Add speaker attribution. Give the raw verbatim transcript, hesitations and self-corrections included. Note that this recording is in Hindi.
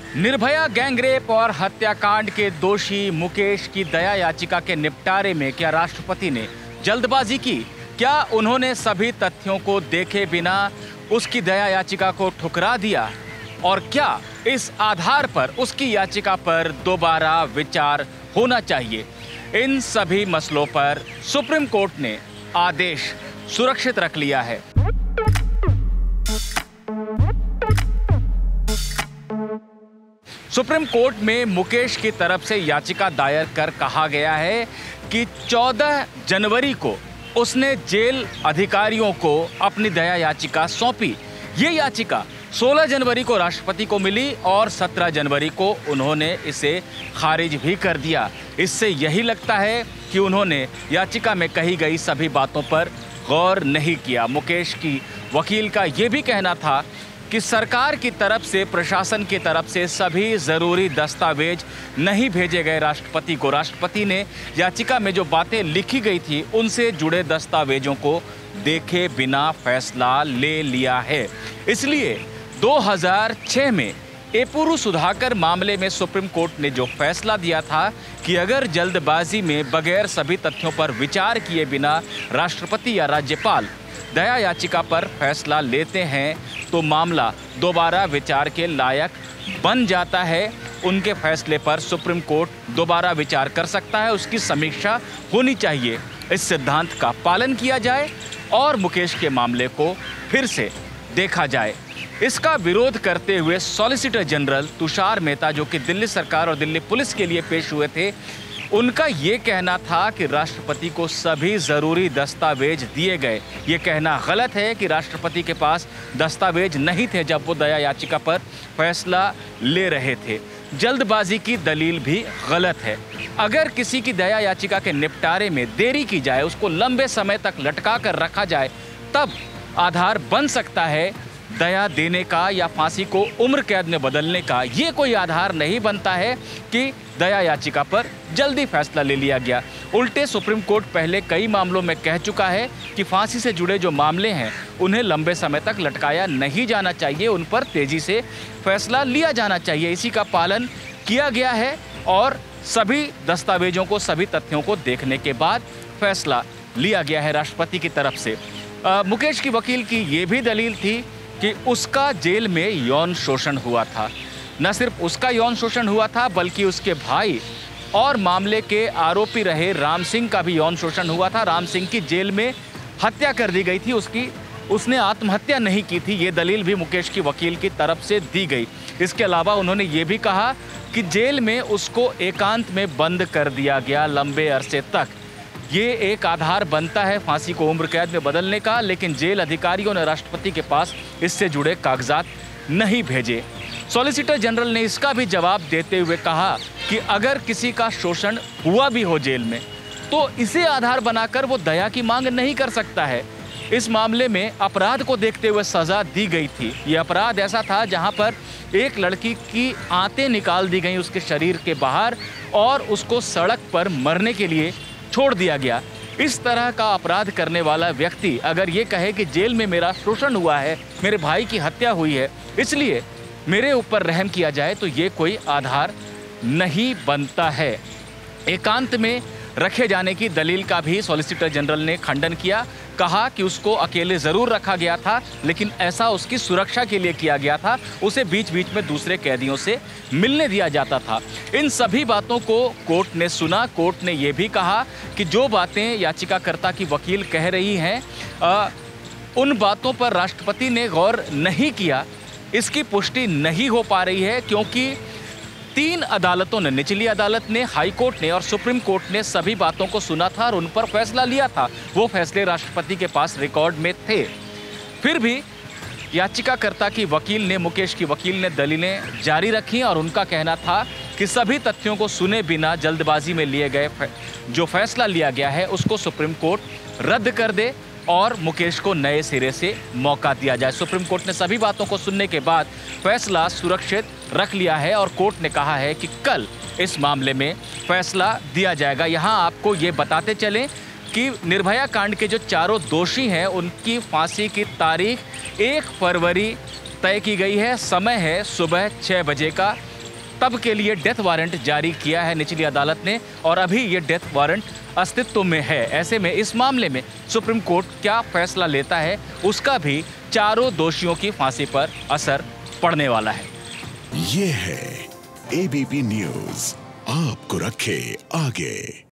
Speaker 1: निर्भया गैंगरेप और हत्याकांड के दोषी मुकेश की दया याचिका के निपटारे में क्या राष्ट्रपति ने जल्दबाजी की? क्या उन्होंने सभी तथ्यों को देखे बिना उसकी दया याचिका को ठुकरा दिया? और क्या इस आधार पर उसकी याचिका पर दोबारा विचार होना चाहिए? इन सभी मसलों पर सुप्रीम कोर्ट ने आदेश सुरक्षित रख लिया है। सुप्रीम कोर्ट में मुकेश की तरफ से याचिका दायर कर कहा गया है कि चौदह जनवरी को उसने जेल अधिकारियों को अपनी दया याचिका सौंपी। ये याचिका सोलह जनवरी को राष्ट्रपति को मिली और सत्रह जनवरी को उन्होंने इसे खारिज भी कर दिया। इससे यही लगता है कि उन्होंने याचिका में कही गई सभी बातों पर गौर नहीं किया। मुकेश की वकील का ये भी कहना था कि सरकार की तरफ से, प्रशासन की तरफ से सभी ज़रूरी दस्तावेज नहीं भेजे गए राष्ट्रपति को। राष्ट्रपति ने याचिका में जो बातें लिखी गई थी उनसे जुड़े दस्तावेजों को देखे बिना फैसला ले लिया है। इसलिए दो हज़ार छह में एपुरु सुधाकर मामले में सुप्रीम कोर्ट ने जो फैसला दिया था कि अगर जल्दबाजी में बगैर सभी तथ्यों पर विचार किए बिना राष्ट्रपति या राज्यपाल दया याचिका पर फैसला लेते हैं तो मामला दोबारा विचार के लायक बन जाता है। उनके फैसले पर सुप्रीम कोर्ट दोबारा विचार कर सकता है, उसकी समीक्षा होनी चाहिए। इस सिद्धांत का पालन किया जाए और मुकेश के मामले को फिर से देखा जाए। इसका विरोध करते हुए सॉलिसिटर जनरल तुषार मेहता, जो कि दिल्ली सरकार और दिल्ली पुलिस के लिए पेश हुए थे, उनका ये कहना था कि राष्ट्रपति को सभी ज़रूरी दस्तावेज दिए गए। ये कहना गलत है कि राष्ट्रपति के पास दस्तावेज नहीं थे जब वो दया याचिका पर फैसला ले रहे थे। जल्दबाजी की दलील भी गलत है। अगर किसी की दया याचिका के निपटारे में देरी की जाए, उसको लंबे समय तक लटका कर रखा जाए, तब आधार बन सकता है दया देने का या फांसी को उम्र कैद में बदलने का। ये कोई आधार नहीं बनता है कि दया याचिका पर जल्दी फैसला ले लिया गया। उल्टे सुप्रीम कोर्ट पहले कई मामलों में कह चुका है कि फांसी से जुड़े जो मामले हैं उन्हें लंबे समय तक लटकाया नहीं जाना चाहिए, उन पर तेजी से फैसला लिया जाना चाहिए। इसी का पालन किया गया है और सभी दस्तावेजों को, सभी तथ्यों को देखने के बाद फैसला लिया गया है राष्ट्रपति की तरफ से। आ, मुकेश की वकील की ये भी दलील थी कि उसका जेल में यौन शोषण हुआ था। न सिर्फ उसका यौन शोषण हुआ था बल्कि उसके भाई और मामले के आरोपी रहे राम सिंह का भी यौन शोषण हुआ था। राम सिंह की जेल में हत्या कर दी गई थी, उसकी उसने आत्महत्या नहीं की थी। ये दलील भी मुकेश की वकील की तरफ से दी गई। इसके अलावा उन्होंने ये भी कहा कि जेल में उसको एकांत में बंद कर दिया गया लंबे अरसे तक। ये एक आधार बनता है फांसी को उम्र कैद में बदलने का, लेकिन जेल अधिकारियों ने राष्ट्रपति के पास इससे जुड़े कागजात नहीं भेजे। सॉलिसिटर जनरल ने इसका भी जवाब देते हुए कहा कि अगर किसी का शोषण हुआ भी हो जेल में तो इसे आधार बनाकर वो दया की मांग नहीं कर सकता है। इस मामले में अपराध को देखते हुए सजा दी गई थी। ये अपराध ऐसा था जहां पर एक लड़की की आंतें निकाल दी गई उसके शरीर के बाहर और उसको सड़क पर मरने के लिए छोड़ दिया गया। इस तरह का अपराध करने वाला व्यक्ति अगर ये कहे कि जेल में मेरा शोषण हुआ है, मेरे भाई की हत्या हुई है, इसलिए मेरे ऊपर रहम किया जाए, तो ये कोई आधार नहीं बनता है। एकांत में रखे जाने की दलील का भी सॉलिसिटर जनरल ने खंडन किया। कहा कि उसको अकेले ज़रूर रखा गया था, लेकिन ऐसा उसकी सुरक्षा के लिए किया गया था। उसे बीच बीच में दूसरे कैदियों से मिलने दिया जाता था। इन सभी बातों को कोर्ट ने सुना। कोर्ट ने ये भी कहा कि जो बातें याचिकाकर्ता की वकील कह रही हैं, आ, उन बातों पर राष्ट्रपति ने गौर नहीं किया। इसकी पुष्टि नहीं हो पा रही है क्योंकि तीन अदालतों ने, निचली अदालत ने, हाई कोर्ट ने और सुप्रीम कोर्ट ने सभी बातों को सुना था और उन पर फैसला लिया था। वो फैसले राष्ट्रपति के पास रिकॉर्ड में थे। फिर भी याचिकाकर्ता की वकील ने, मुकेश की वकील ने दलीलें जारी रखी और उनका कहना था कि सभी तथ्यों को सुने बिना जल्दबाजी में लिए गए जो फैसला लिया गया है उसको सुप्रीम कोर्ट रद्द कर दे और मुकेश को नए सिरे से मौका दिया जाए। सुप्रीम कोर्ट ने सभी बातों को सुनने के बाद फैसला सुरक्षित रख लिया है और कोर्ट ने कहा है कि कल इस मामले में फैसला दिया जाएगा। यहाँ आपको ये बताते चलें कि निर्भया कांड के जो चारों दोषी हैं उनकी फांसी की तारीख एक फरवरी तय की गई है। समय है सुबह छः बजे का तब के लिए डेथ वारंट जारी किया है निचली अदालत ने, और अभी ये डेथ वारंट अस्तित्व में है। ऐसे में इस मामले में सुप्रीम कोर्ट क्या फैसला लेता है, उसका भी चारों दोषियों की फांसी पर असर पड़ने वाला है।
Speaker 2: ये है एबीपी न्यूज़, आपको रखे आगे।